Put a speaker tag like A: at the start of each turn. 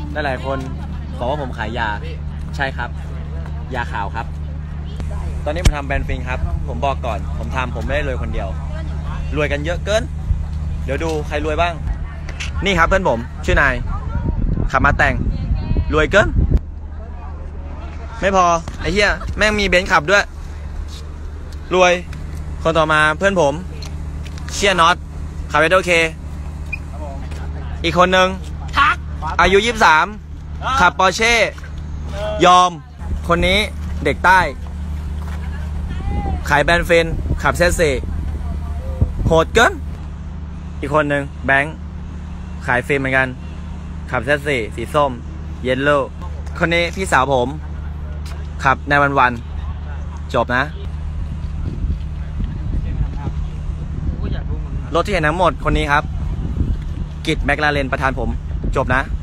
A: หลายคนบอกว่าผมขายยาใช่ครับยาขาวครับตอนนี้ผมทำแบรนด์ฟินครับผมบอกก่อนผมไม่ได้รวยคนเดียวรวยกันเยอะเกินเดี๋ยวดูใครรวยบ้างนี่ครับเพื่อนผมชื่อนายขับมาแต่งรวยเกินไม่พอไอ้เหี้ยแม่งมีเบนซ์ขับด้วยรวยคนต่อมาเพื่อนผมเชียร์น็อตขับเวทโอเคอีกคนนึงอายุ23ขับปอร์เช่ยอมคนนี้เด็กใต้ขายแบรนด์เฟนขับเซสเซโหดเกินอีกคนนึงแบงค์ขายฟิล์มเหมือนกันขับเซสเซสีส้มเยลโล่คนนี้พี่สาวผมขับในวันจบนะรถที่เห็นทั้งหมดคนนี้ครับกิตแมคลาเรนประธานผมจบนะ